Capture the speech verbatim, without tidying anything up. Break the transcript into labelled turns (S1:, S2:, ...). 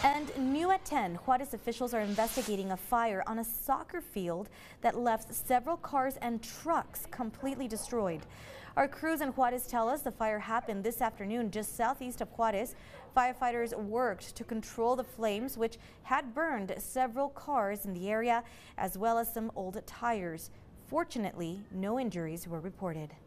S1: And new at ten, Juarez officials are investigating a fire on a soccer field that left several cars and trucks completely destroyed. Our crews in Juarez tell us the fire happened this afternoon just southeast of Juarez. Firefighters worked to control the flames, which had burned several cars in the area, as well as some old tires. Fortunately, no injuries were reported.